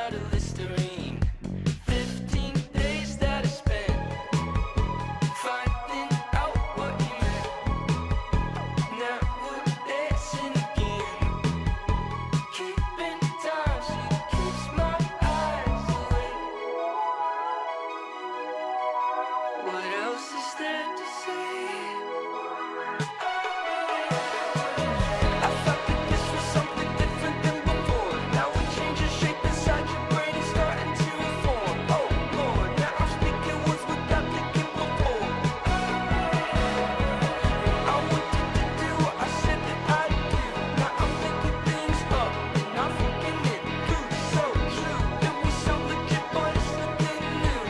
out of Listerine. 15 days that I spent finding out what you meant. Now we're dancing again, keeping time. She keeps my eyes away. What else is there to say? I thought that this was something different than before. Now it changes shape inside your brain and starting to form. Oh Lord, now I'm speaking words without thinking before. I wanted to do what I said that I'd do. Now I'm making things up and I'm thinking it through. So true, it was so legit, but it's nothing new.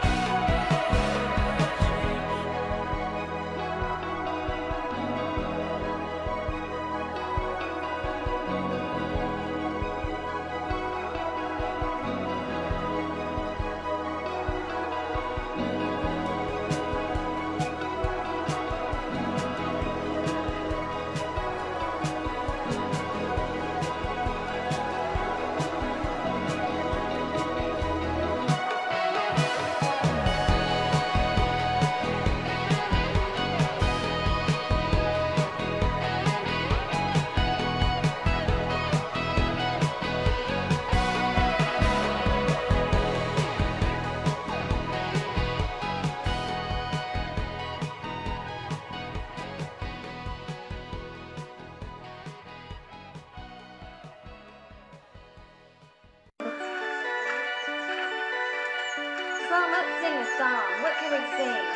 So let's sing a song. What can we sing?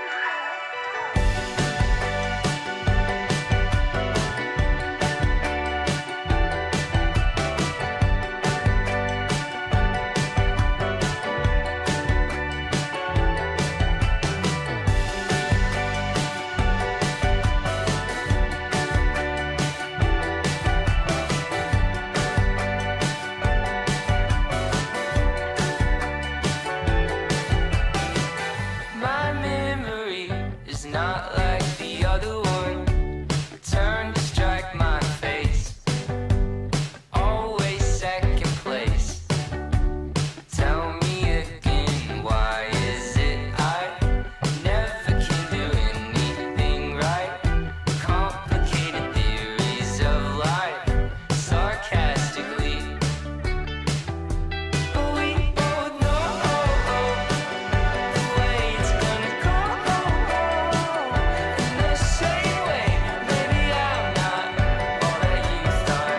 My memory is not like the other one. Return to strike my face. Always second place. Tell me again, why is it I never can do anything right? Complicated theories of life, sarcastically. But we both know the way it's gonna go. In the same way, maybe I'm not all that you thought.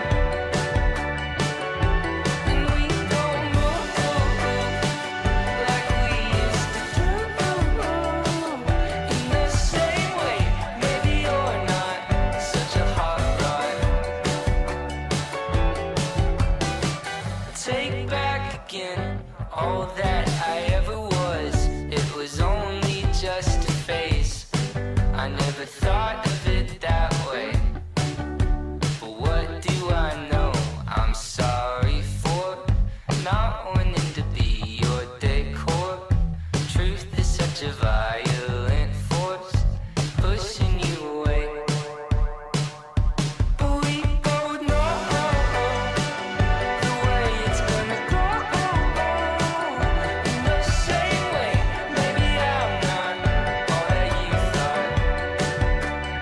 And we don't move like we used to do. In the same way, maybe you're not such a hot rod. Take back again all that I ever was. It was only just a phase. I never thought of it that way. But what do I know? I'm sorry for not wanting to be your decor. Truth is such a violent force, pushing you away. But we both know the way it's gonna go. In the same way, maybe I'm not all that you thought.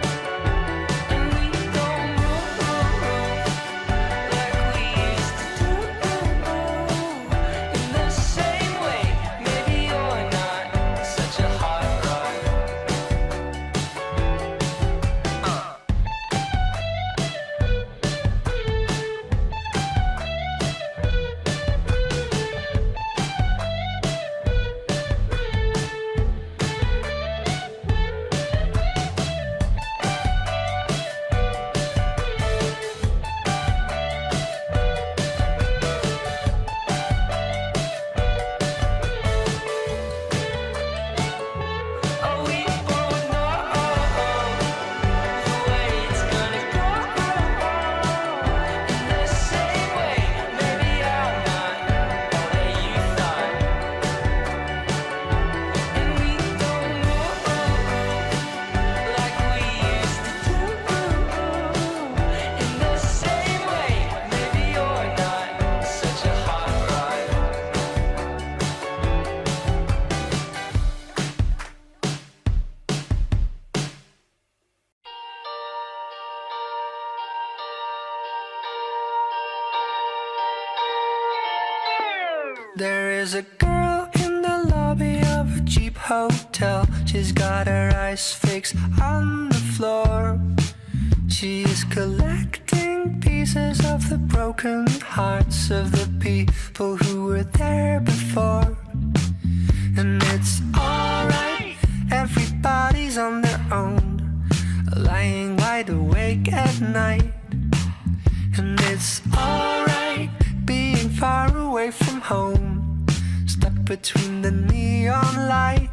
There is a girl in the lobby of a cheap hotel. She's got her eyes fixed on the floor. She is collecting pieces of the broken hearts of the people who were there before. And it's alright, everybody's on their own, lying wide awake at night. And it's alright being far away from home, stuck between the neon lights.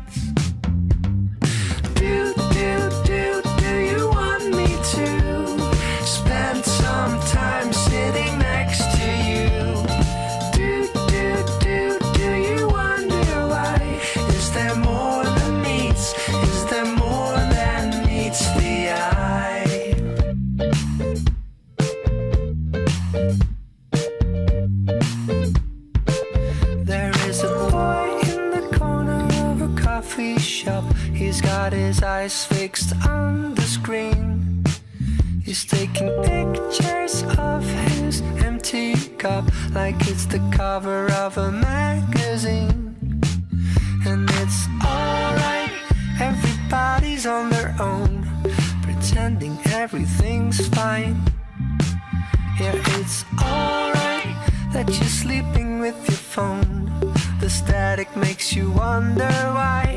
Do you want me to spend some time sitting next to you? Do you wonder why? Is there more than meets? Is there more than meets the eye? There is a boy in the corner of a coffee shop. He's got his eyes fixed on the screen. He's taking pictures of his empty cup like it's the cover of a magazine. And it's alright, everybody's on their own, pretending everything's fine. Yeah, it's alright that you're sleeping with your phone. The static makes you wonder why.